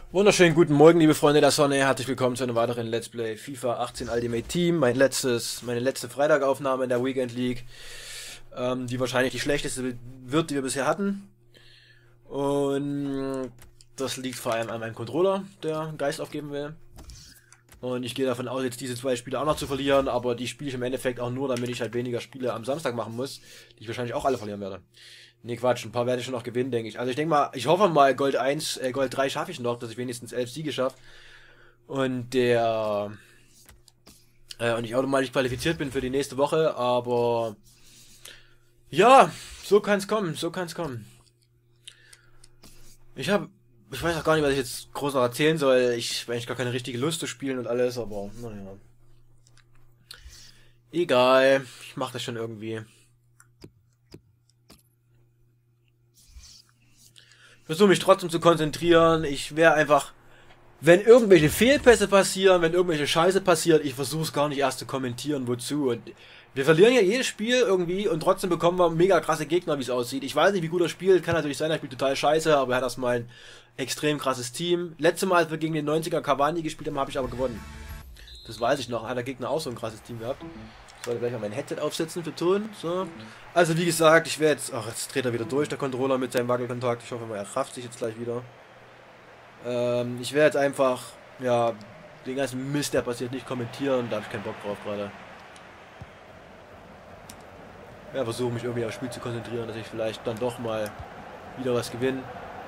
Wunderschönen guten Morgen, liebe Freunde der Sonne. Herzlich willkommen zu einem weiteren Let's Play FIFA 18 Ultimate Team. Meine letzte Freitagaufnahme in der Weekend League, die wahrscheinlich die schlechteste wird, die wir bisher hatten. Und das liegt vor allem an meinem Controller, der einen Geist aufgeben will. Und ich gehe davon aus, jetzt diese zwei Spiele auch noch zu verlieren, aber die spiele ich im Endeffekt auch nur, damit ich halt weniger Spiele am Samstag machen muss, die ich wahrscheinlich auch alle verlieren werde. Nee, Quatsch, ein paar werde ich schon noch gewinnen, denke ich. Also ich denke mal, ich hoffe mal, Gold 3 schaffe ich noch, dass ich wenigstens 11 Siege schaffe. Und und ich automatisch qualifiziert bin für die nächste Woche, aber ja, so kann es kommen, so kann es kommen. Ich weiß auch gar nicht, was ich jetzt groß noch erzählen soll. Ich habe eigentlich gar keine richtige Lust zu spielen und alles, aber naja. Egal, ich mache das schon irgendwie. Ich versuche mich trotzdem zu konzentrieren. Ich wäre einfach, wenn irgendwelche Fehlpässe passieren, wenn irgendwelche Scheiße passiert, ich versuche es gar nicht erst zu kommentieren, wozu. Und wir verlieren ja jedes Spiel irgendwie und trotzdem bekommen wir mega krasse Gegner, wie es aussieht. Ich weiß nicht, wie gut er spielt, kann natürlich sein, er spielt total scheiße, aber er hat erstmal ein extrem krasses Team. Letztes Mal, als wir gegen den 90er Cavani gespielt haben, habe ich aber gewonnen. Das weiß ich noch, hat der Gegner auch so ein krasses Team gehabt. Ich sollte gleich mal mein Headset aufsetzen für Ton. So. Also wie gesagt, ich werde jetzt... Ach, jetzt dreht er wieder durch, der Controller mit seinem Wackelkontakt. Ich hoffe mal, er rafft sich jetzt gleich wieder. Ich werde jetzt einfach, ja, den ganzen Mist, der passiert, nicht kommentieren. Da habe ich keinen Bock drauf gerade. Ja, versuche mich irgendwie aufs Spiel zu konzentrieren, dass ich vielleicht dann doch mal wieder was gewinne.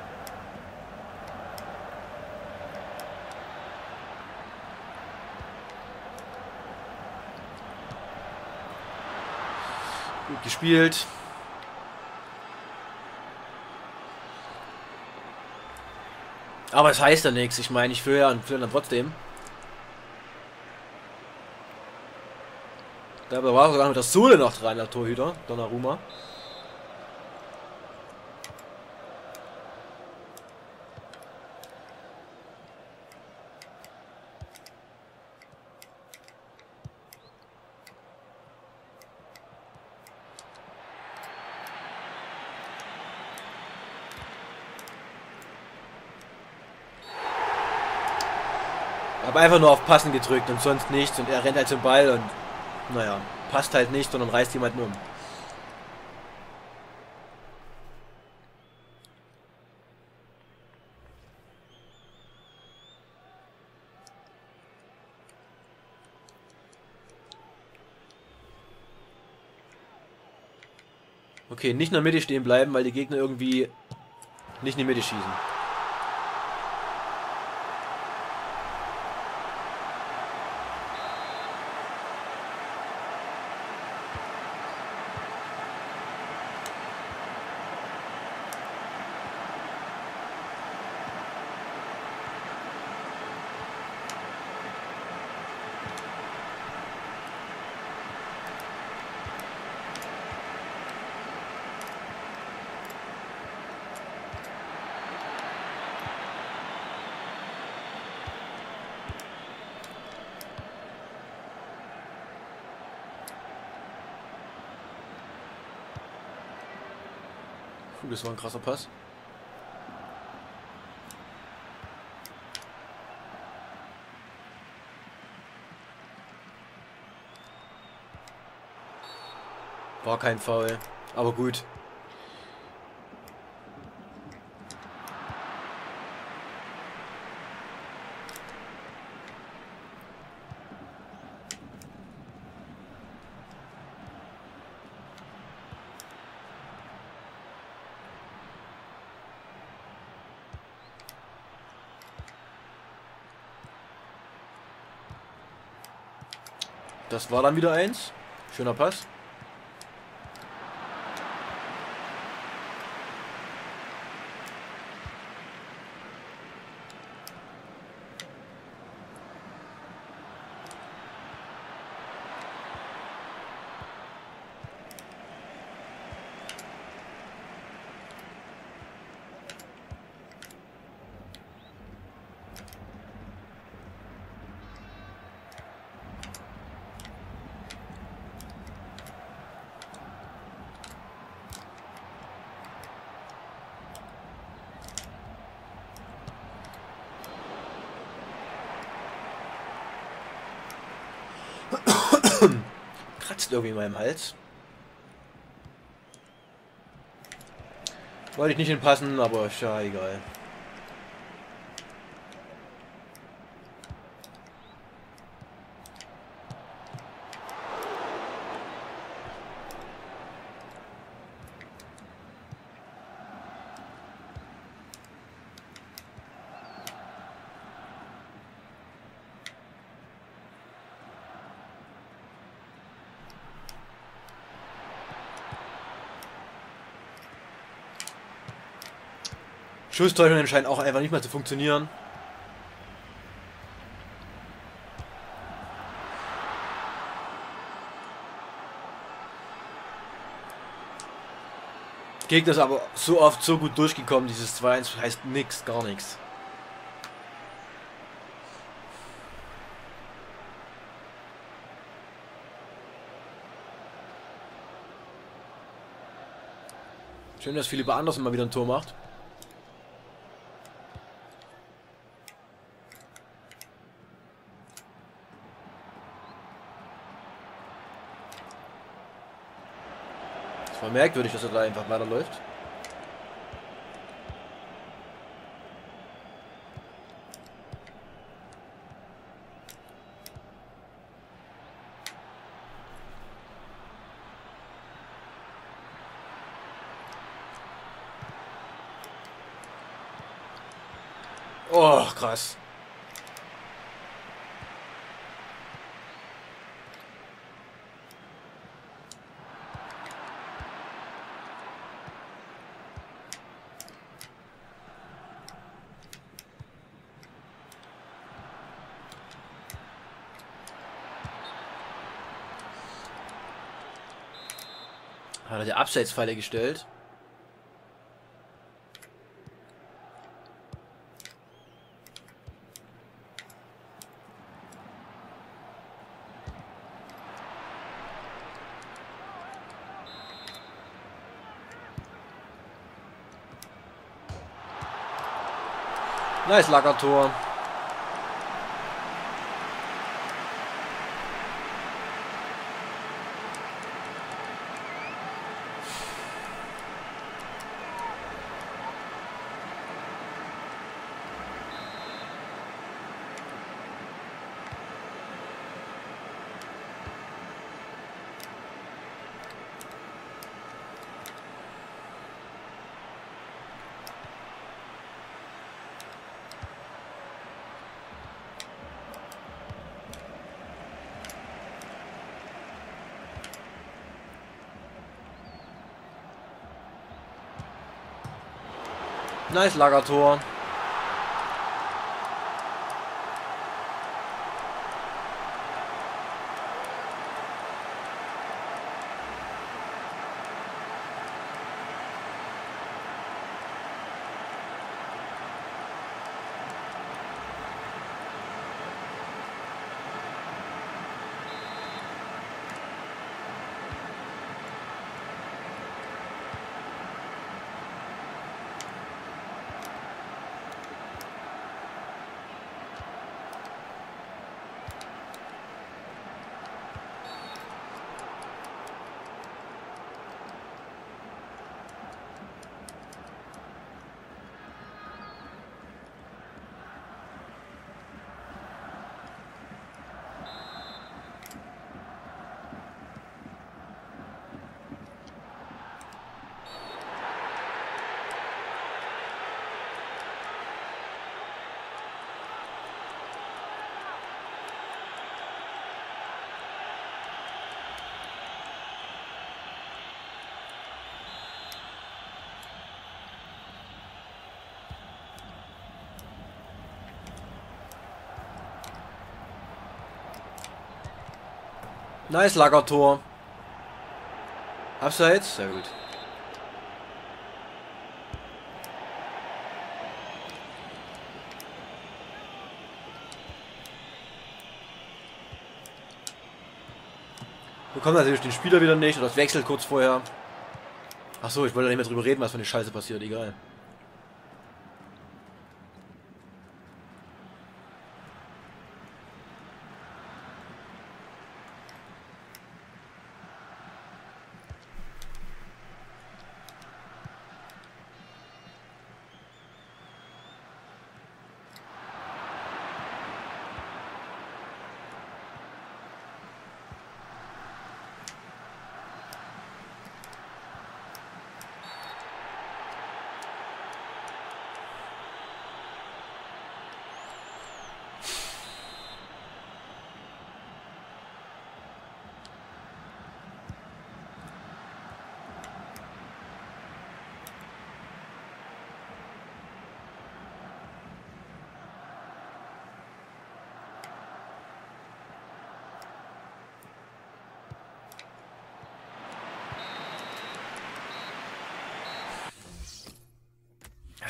Gut gespielt. Aber es heißt ja nichts. Ich meine, ich führe ja dann trotzdem. Da war sogar mit der Sohle noch dran, der Torhüter, Donnarumma. Habe einfach nur auf Passen gedrückt und sonst nichts und er rennt halt zum Ball und naja, passt halt nicht, sondern reißt jemanden um. Okay, nicht in der Mitte stehen bleiben, weil die Gegner irgendwie nicht in die Mitte schießen. Puh, das war ein krasser Pass. War kein Foul, aber gut. Das war dann wieder eins. Schöner Pass. kratzt irgendwie in meinem Hals. Wollte ich nicht hinpassen, aber ist ja egal. Schusstäuschungen scheinen auch einfach nicht mehr zu funktionieren. Gegner ist aber so oft so gut durchgekommen, dieses 2-1 heißt nix, gar nichts. Schön, dass Philipp Andersen mal wieder ein Tor macht. Es war merkwürdig, dass er da einfach weiterläuft. Oh, krass. Hat er die Abseitsfalle gestellt? Nice Lagertor. Nice Lagertor. Nice Lagertor. Abseits? Sehr gut. Bekommen natürlich den Spieler wieder nicht oder das wechselt kurz vorher. Achso, ich wollte nicht mehr drüber reden, was für eine Scheiße passiert, egal.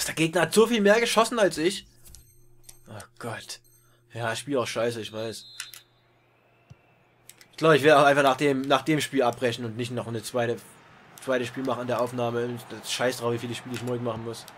Der Gegner hat so viel mehr geschossen als ich. Oh Gott. Ja, Spiel auch scheiße, ich weiß. Ich glaube, ich werde auch einfach nach dem Spiel abbrechen und nicht noch eine zweites Spiel machen an der Aufnahme. Das scheiß drauf, wie viele Spiele ich morgen machen muss.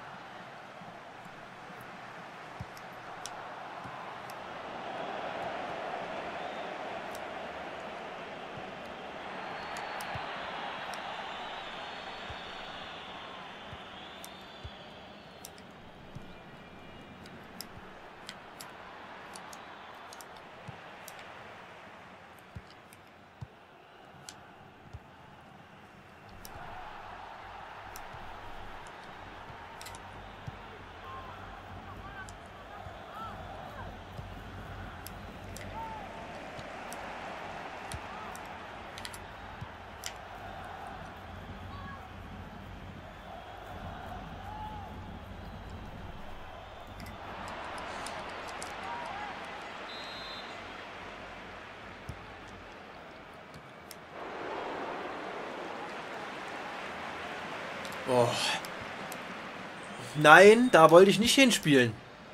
Oh. Nein, da wollte ich nicht hinspielen.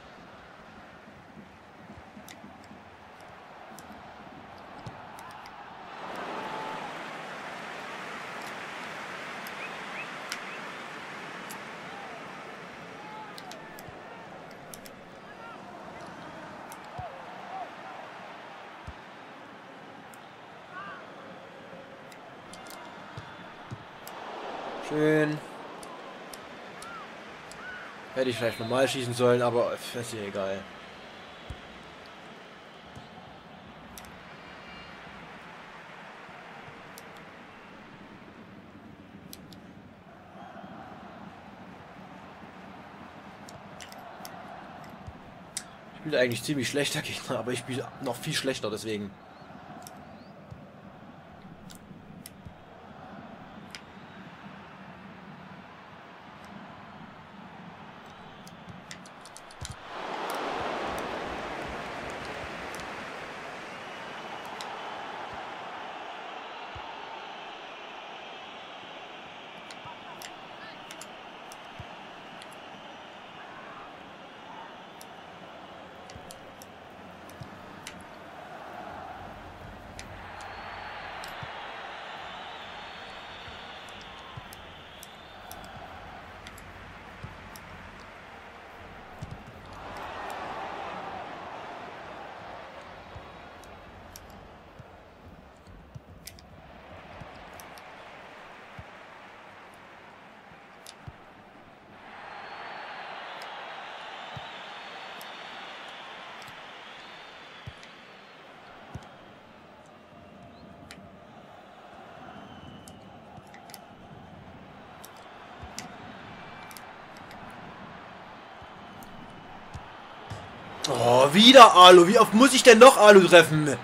Schön. Hätte ich vielleicht normal schießen sollen, aber ist ja egal. Ich spiele eigentlich ziemlich schlechter Gegner, aber ich spiele noch viel schlechter, deswegen. Oh, wieder Alu. Wie oft muss ich denn noch Alu treffen?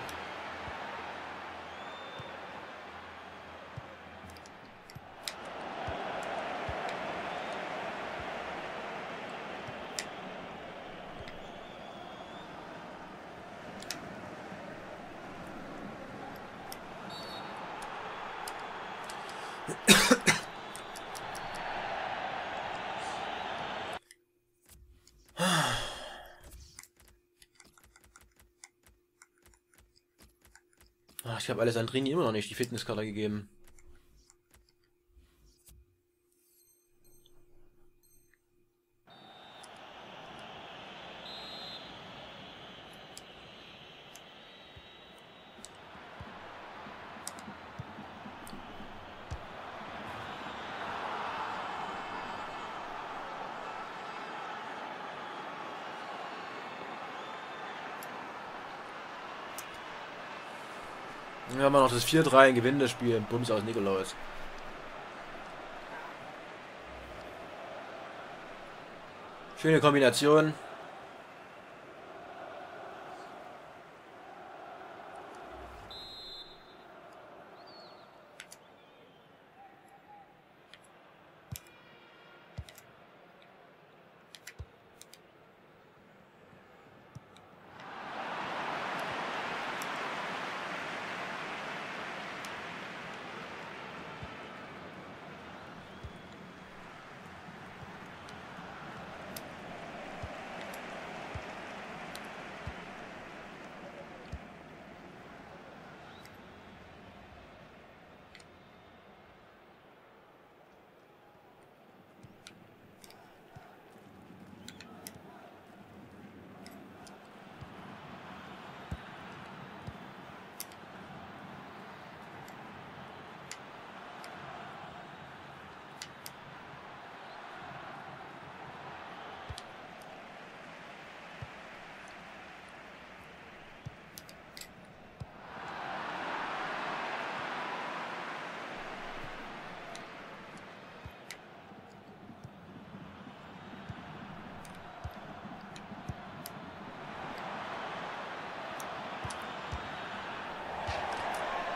Ach, ich habe Alessandrini immer noch nicht die Fitnesskarte gegeben. Dann haben wir noch das 4-3, ein gewinnendes Spiel. Bums aus Nikolaus. Schöne Kombination.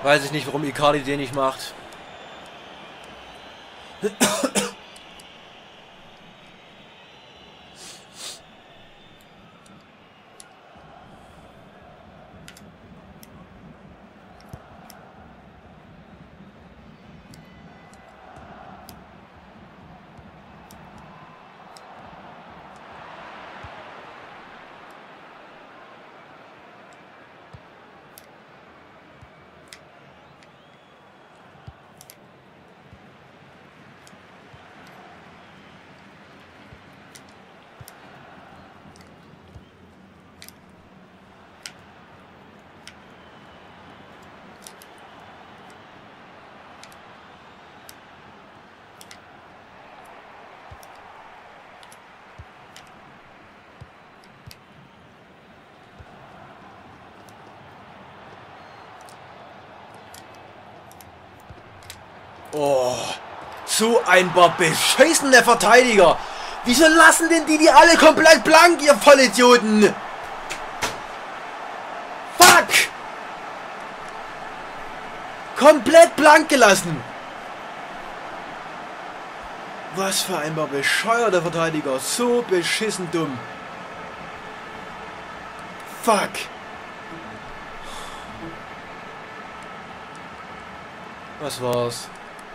Weiß ich nicht, warum Icardi den nicht macht. Oh, so ein bescheißener Verteidiger. Wieso lassen denn die alle komplett blank, ihr Vollidioten? Fuck! Komplett blank gelassen. Was für ein bescheuerter Verteidiger. So beschissen dumm. Fuck. Was war's?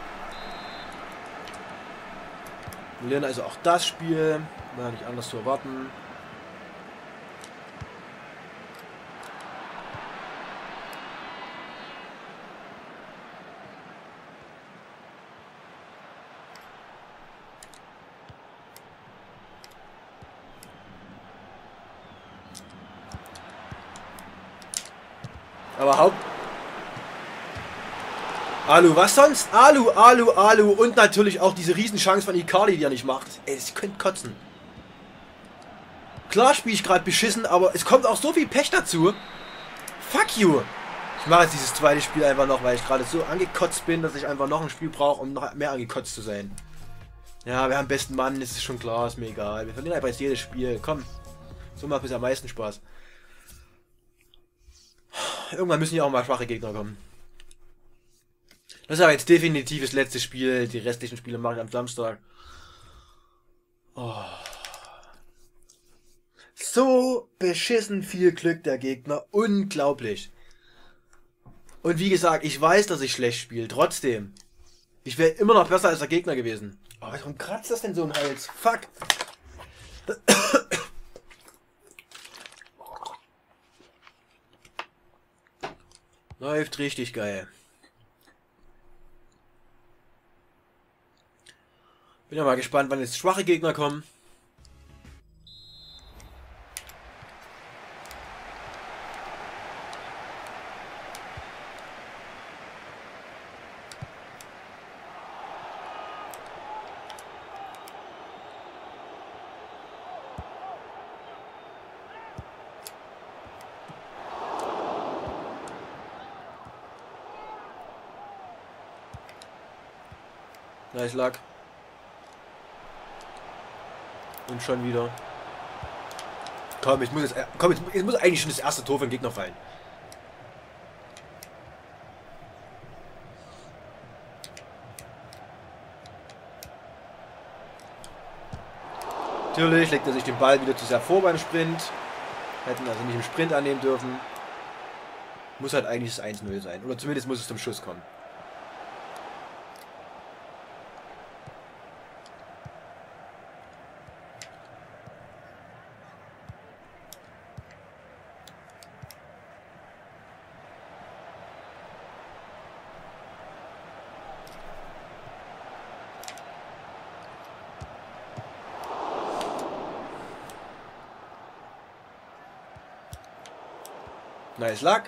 Wir lernen also auch das Spiel. War nicht anders zu erwarten. Aber Alu, was sonst? Alu und natürlich auch diese Riesenchance von Icardi, die er nicht macht. Ey, das könnt kotzen. Klar spiele ich gerade beschissen, aber es kommt auch so viel Pech dazu. Fuck you. Ich mache jetzt dieses zweite Spiel einfach noch, weil ich gerade so angekotzt bin, dass ich einfach noch ein Spiel brauche, um noch mehr angekotzt zu sein. Ja, wir haben besten Mann, das ist schon klar, ist mir egal. Wir verlieren einfach jetzt jedes Spiel. Komm, so macht es am meisten Spaß. Irgendwann müssen ja auch mal schwache Gegner kommen. Das ist aber jetzt definitiv das letzte Spiel. Die restlichen Spiele mache ich am Samstag. Oh. So beschissen viel Glück der Gegner. Unglaublich. Und wie gesagt, ich weiß, dass ich schlecht spiele. Trotzdem. Ich wäre immer noch besser als der Gegner gewesen. Oh, warum kratzt das denn so im Hals? Fuck. Läuft richtig geil. Bin ja mal gespannt, wann jetzt schwache Gegner kommen. Nice Luck. Und schon wieder. Komm, jetzt muss eigentlich schon das erste Tor für den Gegner fallen. Natürlich legt er sich den Ball wieder zu sehr vor beim Sprint. Hätten also nicht im Sprint annehmen dürfen. Muss halt eigentlich das 1-0 sein. Oder zumindest muss es zum Schuss kommen. Nice Luck.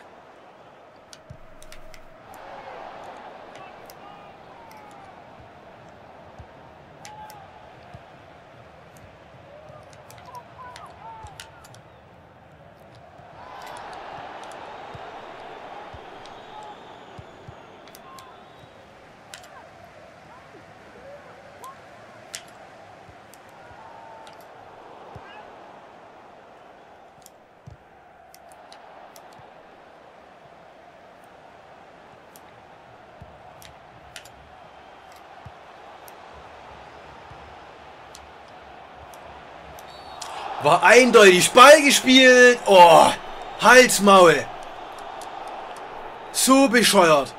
War eindeutig Ball gespielt. Oh, Halsmaul. So bescheuert.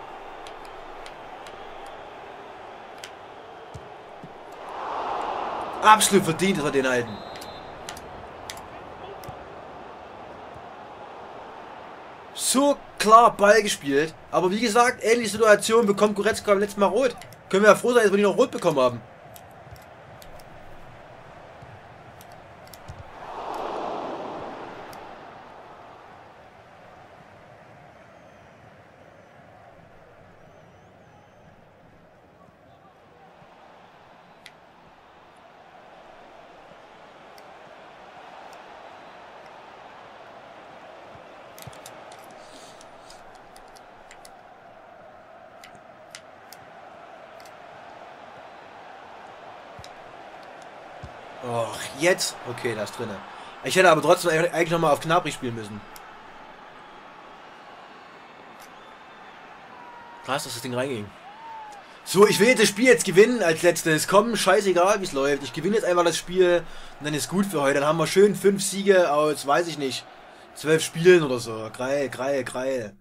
Absolut verdient, dass wir den halten. So klar Ball gespielt. Aber wie gesagt, ähnliche Situation bekommt Goretzka beim letzten Mal rot. Können wir ja froh sein, dass wir die noch rot bekommen haben. Och, jetzt? Okay, das ist drinne. Ich hätte aber trotzdem eigentlich nochmal auf Gnabry spielen müssen. Krass, dass das Ding reinging. So, ich will jetzt das Spiel jetzt gewinnen als letztes. Komm, scheißegal, wie es läuft. Ich gewinne jetzt einfach das Spiel und dann ist gut für heute. Dann haben wir schön 5 Siege aus, weiß ich nicht, 12 Spielen oder so. Geil, geil, geil.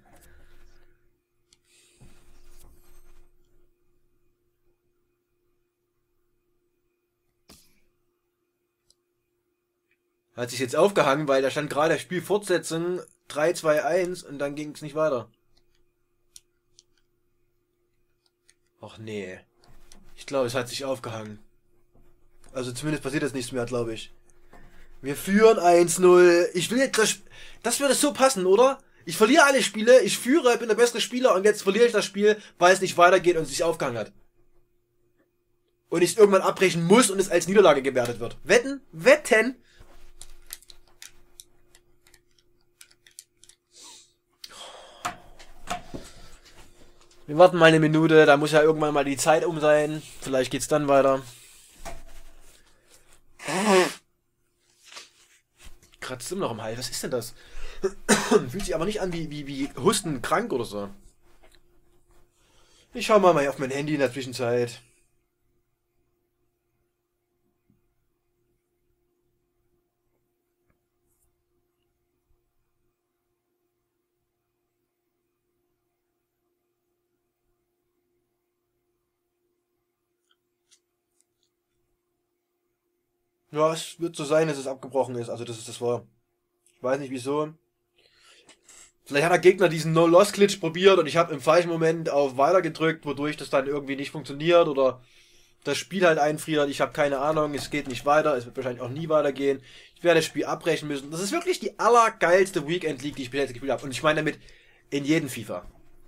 Hat sich jetzt aufgehangen, weil da stand gerade Spiel Fortsetzung 3, 2, 1 und dann ging es nicht weiter. Och nee. Ich glaube, es hat sich aufgehangen. Also zumindest passiert das nichts mehr, glaube ich. Wir führen 1-0. Ich will jetzt das würde so passen, oder? Ich verliere alle Spiele, ich führe, bin der bessere Spieler und jetzt verliere ich das Spiel, weil es nicht weitergeht und es sich aufgehangen hat. Und ich es irgendwann abbrechen muss und es als Niederlage gewertet wird. Wetten? Wetten? Wir warten mal eine Minute, da muss ja irgendwann mal die Zeit um sein. Vielleicht geht's dann weiter. Kratzt immer noch im Hals. Was ist denn das? Fühlt sich aber nicht an wie Husten krank oder so. Ich schau mal auf mein Handy in der Zwischenzeit. Ja, es wird so sein, dass es abgebrochen ist. Also, das war. Ich weiß nicht wieso. Vielleicht hat der Gegner diesen No-Loss-Glitch probiert und ich habe im falschen Moment auf Weiter gedrückt, wodurch das dann irgendwie nicht funktioniert oder das Spiel halt einfriert. Ich habe keine Ahnung, es geht nicht weiter, es wird wahrscheinlich auch nie weitergehen. Ich werde das Spiel abbrechen müssen. Das ist wirklich die allergeilste Weekend League, die ich bis jetzt gespielt habe. Und ich meine damit in jedem FIFA.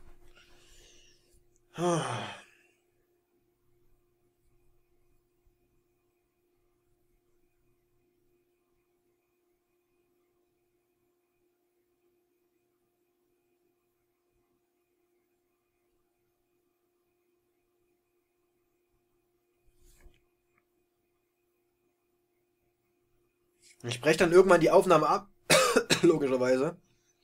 Ich breche dann irgendwann die Aufnahme ab. Logischerweise.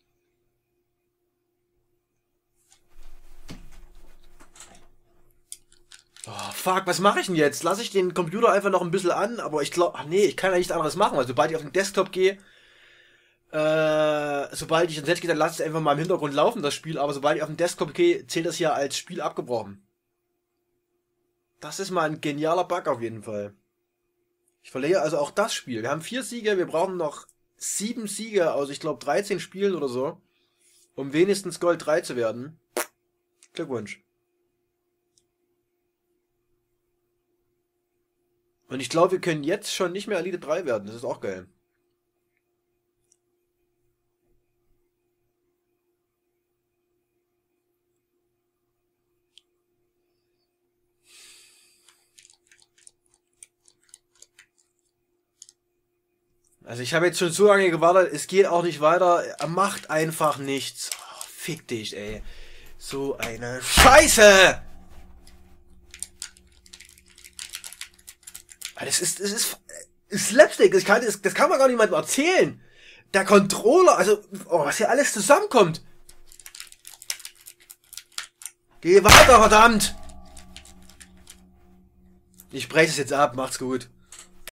Oh, fuck, was mache ich denn jetzt? Lasse ich den Computer einfach noch ein bisschen an, aber ich glaube, ach nee, ich kann ja nichts anderes machen, weil sobald ich auf den Desktop gehe, sobald ich ins Netz gehe, dann lasse ich es einfach mal im Hintergrund laufen, das Spiel, aber sobald ich auf den Desktop gehe, zählt das ja als Spiel abgebrochen. Das ist mal ein genialer Bug auf jeden Fall. Ich verliere also auch das Spiel. Wir haben 4 Siege, wir brauchen noch 7 Siege aus, ich glaube, 13 Spielen oder so, um wenigstens Gold 3 zu werden. Glückwunsch. Und ich glaube, wir können jetzt schon nicht mehr Elite 3 werden. Das ist auch geil. Also ich habe jetzt schon so lange gewartet, es geht auch nicht weiter. Er macht einfach nichts. Oh, fick dich, ey. So eine Scheiße! Das ist Slapstick, das kann man gar niemandem erzählen. Der Controller, also, oh, was hier alles zusammenkommt. Geh weiter, verdammt! Ich breche es jetzt ab, macht's gut.